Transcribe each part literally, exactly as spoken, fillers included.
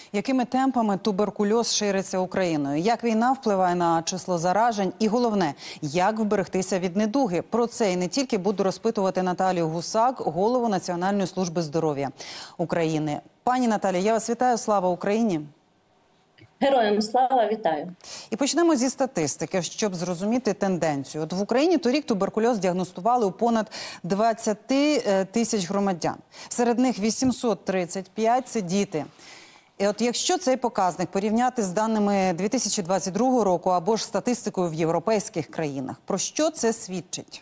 Якими темпами туберкульоз шириться Україною? Як війна впливає на число заражень? І головне, як вберегтися від недуги? Про це і не тільки буду розпитувати Наталію Гусак, голову Національної служби здоров'я України. Пані Наталія, я вас вітаю. Слава Україні! Героям слава, вітаю. І почнемо зі статистики, щоб зрозуміти тенденцію. От в Україні торік туберкульоз діагностували у понад двадцять тисяч громадян. Серед них вісімсот тридцять п'ять – це діти. І от якщо цей показник порівняти з даними дві тисячі двадцять другого року або ж статистикою в європейських країнах, про що це свідчить?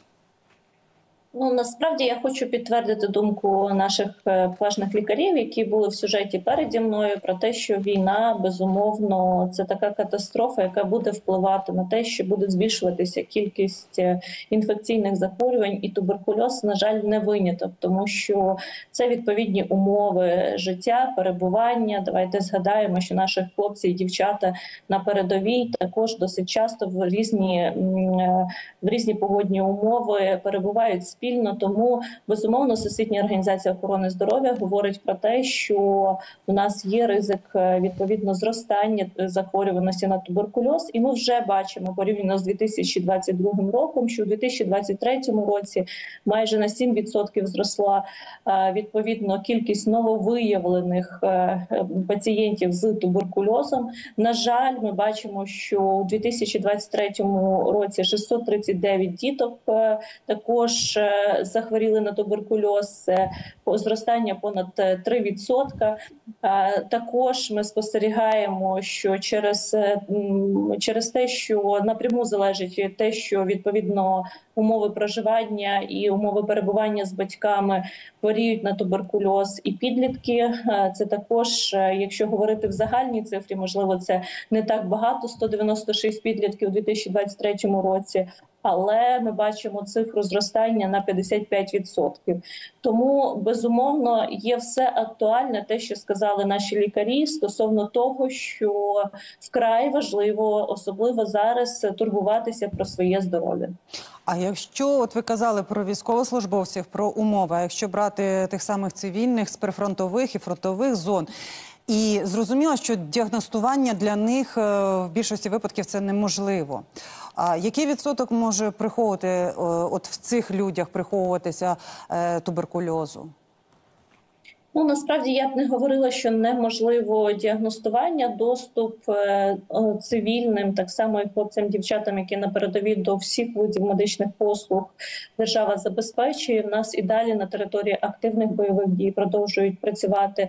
Ну, насправді я хочу підтвердити думку наших поважних лікарів, які були в сюжеті переді мною, про те, що війна, безумовно, це така катастрофа, яка буде впливати на те, що буде збільшуватися кількість інфекційних захворювань, і туберкульоз, на жаль, не виняток, тому що це відповідні умови життя, перебування. Давайте згадаємо, що наші хлопці і дівчата на передовій також досить часто в різні, в різні погодні умови перебувають спільно. Тому, безумовно, Всесвітня організація охорони здоров'я говорить про те, що у нас є ризик, відповідно, зростання захворюваності на туберкульоз. І ми вже бачимо, порівняно з дві тисячі двадцять другим роком, що у дві тисячі двадцять третьому році майже на сім відсотків зросла, відповідно, кількість нововиявлених пацієнтів з туберкульозом. На жаль, ми бачимо, що у дві тисячі двадцять третьому році шістсот тридцять дев'ять діток також захворіли на туберкульоз, зростання понад три відсотки. Також ми спостерігаємо, що через, через те, що напряму залежить те, що відповідно умови проживання і умови перебування з батьками хворіють на туберкульоз і підлітки. Це також, якщо говорити в загальній цифрі, можливо, це не так багато, сто дев'яносто шість підлітків у дві тисячі двадцять третьому році, але ми бачимо цифру зростання на п'ятдесят п'ять відсотків. Тому, безумовно, є все актуальне, те, що сказали наші лікарі, стосовно того, що вкрай важливо, особливо зараз, турбуватися про своє здоров'я. А якщо, от ви казали про військовослужбовців, про умови, а якщо брати тих самих цивільних з прифронтових і фронтових зон, і зрозуміло, що діагностування для них в більшості випадків це неможливо. А який відсоток може приховувати, от в цих людях приховуватися туберкульозу? Ну, насправді, я б не говорила, що неможливо діагностування, доступ е, цивільним, так само і хлопцям, дівчатам, які на передовій, до всіх видів медичних послуг держава забезпечує. В нас і далі на території активних бойових дій продовжують працювати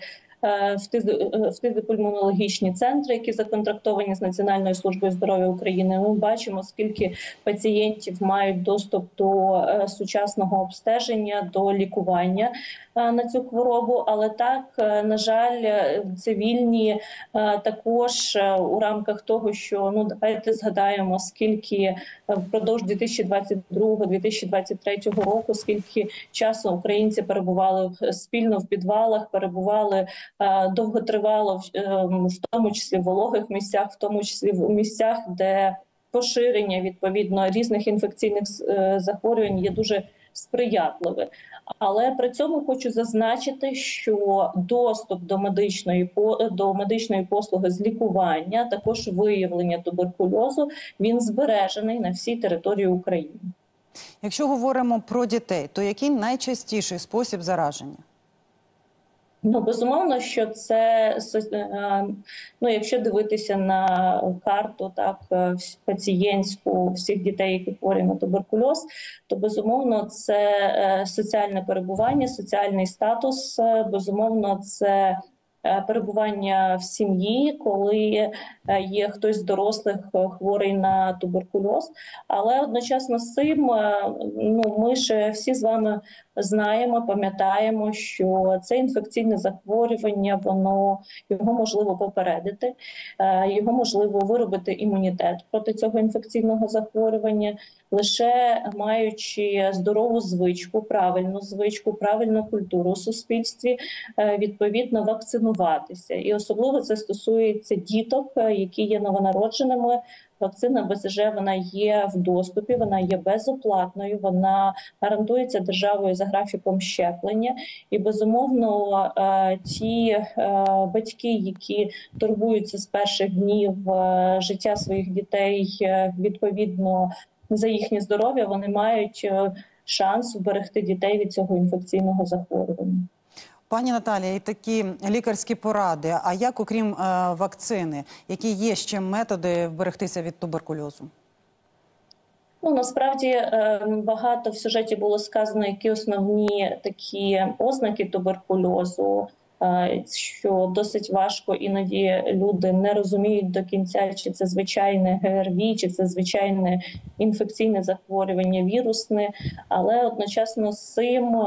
фтизопульмонологічні центри, які законтрактовані з Національною службою здоров'я України. Ми бачимо, скільки пацієнтів мають доступ до сучасного обстеження, до лікування на цю хворобу. Але так, на жаль, цивільні також у рамках того, що, ну, давайте згадаємо, скільки впродовж дві тисячі двадцять другого - дві тисячі двадцять третього року, скільки часу українці перебували спільно в підвалах, перебували довготривало, в тому числі в вологих місцях, в тому числі в місцях, де поширення, відповідно, різних інфекційних захворювань є дуже сприятливе. Але при цьому хочу зазначити, що доступ до медичної, до медичної послуги з лікування, також виявлення туберкульозу, він збережений на всій території України. Якщо говоримо про дітей, то який найчастіший спосіб зараження? Ну, безумовно, що це, ну, якщо дивитися на карту, так, пацієнтську всіх дітей, які хворі на туберкульоз, то, безумовно, це соціальне перебування, соціальний статус, безумовно, це перебування в сім'ї, коли є хтось з дорослих хворий на туберкульоз. Але одночасно з цим, ну, ми ж всі з вами знаємо, пам'ятаємо, що це інфекційне захворювання, воно, його можливо попередити, його можливо виробити імунітет проти цього інфекційного захворювання, лише маючи здорову звичку, правильну звичку, правильну культуру у суспільстві, відповідно вакцинуватися. І особливо це стосується діток, які є новонародженими, вакцина Б С Ж, вона є в доступі, вона є безоплатною, вона гарантується державою за графіком щеплення. І, безумовно, ті батьки, які турбуються з перших днів життя своїх дітей відповідно за їхнє здоров'я, вони мають шанс вберегти дітей від цього інфекційного захворювання. Пані Наталія, і такі лікарські поради. А як, окрім е, вакцини, які є ще методи вберегтися від туберкульозу? Ну, насправді багато в сюжеті було сказано, які основні такі ознаки туберкульозу, що досить важко, іноді люди не розуміють до кінця, чи це звичайне Г Р Ві, чи це звичайне інфекційне захворювання вірусне, але одночасно з цим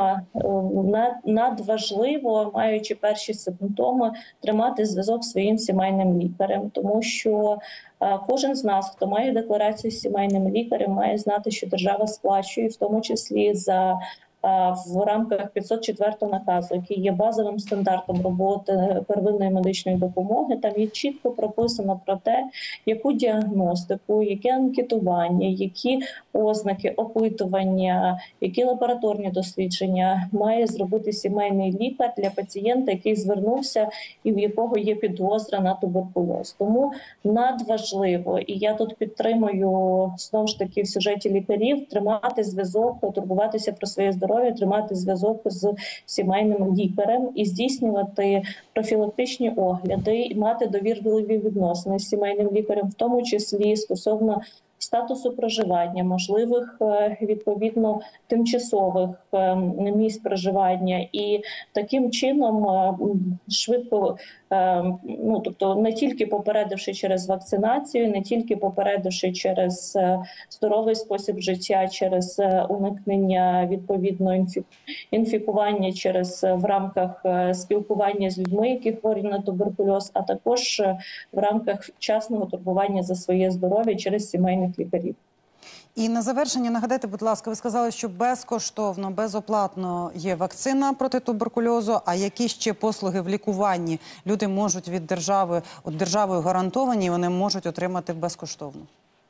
надважливо, маючи перші симптоми, тримати зв'язок зі своїм сімейним лікарем, тому що кожен з нас, хто має декларацію з сімейним лікарем, має знати, що держава сплачує, в тому числі за в рамках п'ятсот четвертого наказу, який є базовим стандартом роботи первинної медичної допомоги. Там є чітко прописано про те, яку діагностику, яке анкетування, які ознаки, опитування, які лабораторні дослідження має зробити сімейний лікар для пацієнта, який звернувся і в якого є підозра на туберкульоз. Тому надважливо, і я тут підтримую знову ж таки в сюжеті лікарів, тримати зв'язок, турбуватися про своє здоров'я, тримати зв'язок з сімейним лікарем і здійснювати профілактичні огляди, і мати довірливі відносини з сімейним лікарем, в тому числі стосовно статусу проживання, можливих відповідно тимчасових місць проживання, і таким чином швидко, ну тобто не тільки попередивши через вакцинацію, не тільки попередивши через здоровий спосіб життя, через уникнення відповідно інфікування, через в рамках спілкування з людьми, які хворі на туберкульоз, а також в рамках вчасного турбування за своє здоров'я через сімейних лікарів. І на завершення нагадайте, будь ласка, ви сказали, що безкоштовно, безоплатно є вакцина проти туберкульозу, а які ще послуги в лікуванні люди можуть від держави, от державою гарантовані, вони можуть отримати безкоштовно?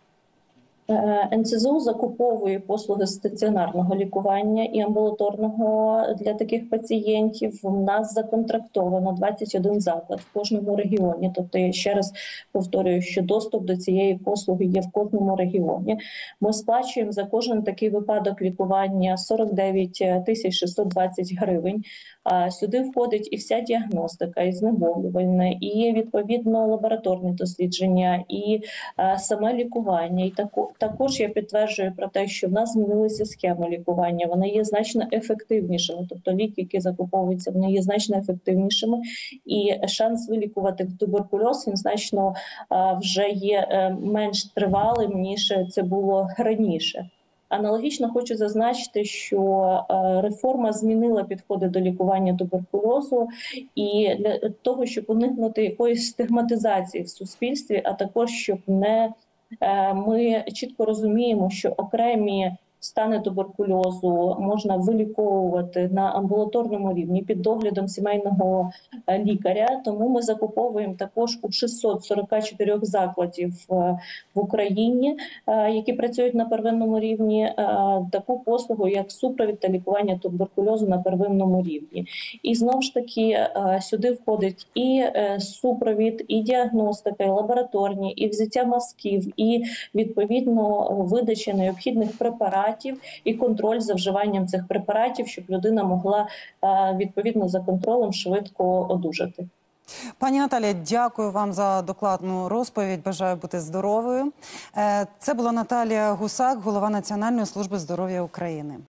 Н С З У закуповує послуги стаціонарного лікування і амбулаторного для таких пацієнтів. У нас законтрактовано двадцять один заклад в кожному регіоні. Тобто, я ще раз повторюю, що доступ до цієї послуги є в кожному регіоні. Ми сплачуємо за кожен такий випадок лікування сорок дев'ять тисяч шістсот двадцять гривень. Сюди входить і вся діагностика, і знеболювальне, і відповідно лабораторні дослідження, і саме лікування. І тако, також я підтверджую про те, що в нас змінилися схеми лікування. Вони є значно ефективнішими. Тобто ліки, які закуповуються, вони є значно ефективнішими. І шанс вилікувати туберкульоз, він значно вже є менш тривалим, ніж це було раніше. Аналогічно хочу зазначити, що реформа змінила підходи до лікування туберкульозу, і для того, щоб уникнути якоїсь стигматизації в суспільстві, а також щоб не ми чітко розуміємо, що окремі стани туберкульозу можна виліковувати на амбулаторному рівні під доглядом сімейного лікаря. Тому ми закуповуємо також у шістсот сорок чотири закладів в Україні, які працюють на первинному рівні, таку послугу, як супровід та лікування туберкульозу на первинному рівні. І знову ж таки сюди входить і супровід, і діагностика, і лабораторні, і взяття мазків, і відповідно видача необхідних препаратів, і контроль за вживанням цих препаратів, щоб людина могла відповідно за контролем швидко одужати. Пані Наталія, дякую вам за докладну розповідь. Бажаю бути здоровою. Це була Наталія Гусак, голова Національної служби здоров'я України.